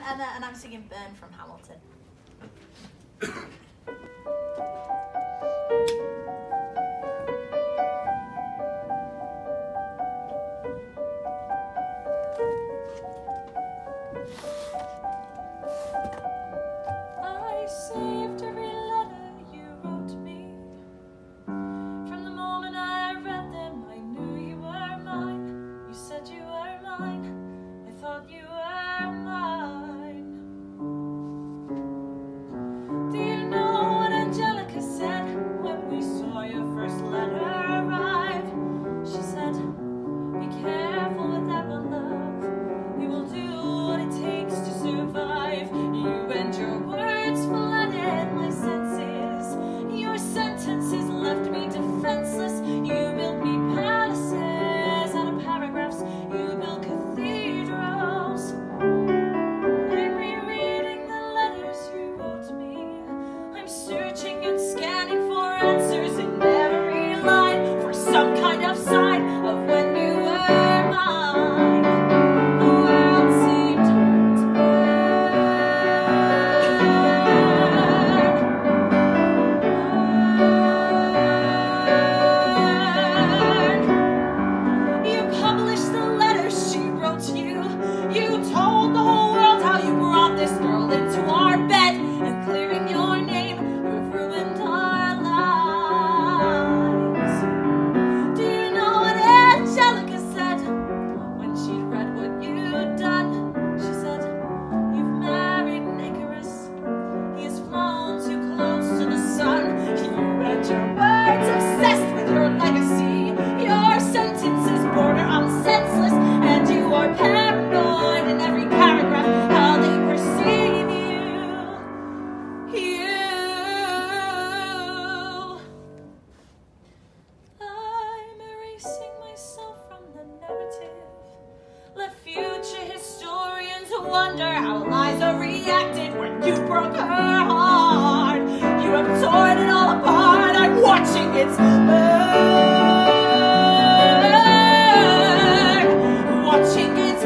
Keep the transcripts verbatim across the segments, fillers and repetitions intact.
and, uh, and I'm singing Burn from Hamilton. I saved every letter you wrote me. From the moment I read them, I knew you were mine. You said you were mine. I thought you were mine. Do you know what Angelica said when we saw your first letter arrive? She said, be careful with that one, love. You will do what it takes to survive. You and your words flooded my senses. Your sentences left me defenseless. You built me palaces out of paragraphs. You built cathedrals. I'm rereading the letters you wrote me. I'm searching and scanning for answers in every line, for some kind of sign of when you were mine. The world seemed hard to burn. You published the letters she wrote to you. You told the whole world how you brought this girl into our bed, and clearing your name, you've ruined our lives. Do you know what Angelica said when she'd read what you'd done? She said, you've married Icarus. He has flown too close to the sun. You and your words obsessed with your legacy. Your sentences border on senseless, and you are paranoid in every paragraph how they perceive you. You. I'm erasing myself from the narrative. Let future historians wonder how Liza reacted when you broke her heart. You have torn it all apart. I'm watching it burn. Watching it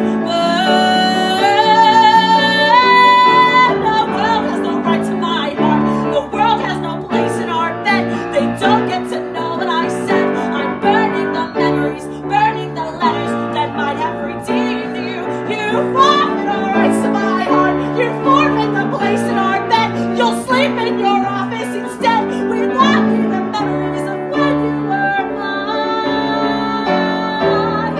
burn. The world has no right to my heart. The world has no place in our bed. They don't get to know what I said. I'm burning the memories, burning the letters that might have redeemed you. You forfeit all rights to my heart. You forfeit the place in our bed. You'll sleep in your office instead without me the memories of when you were mine.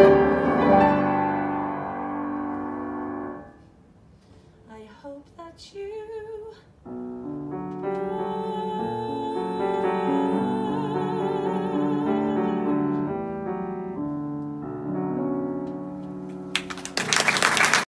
I hope that you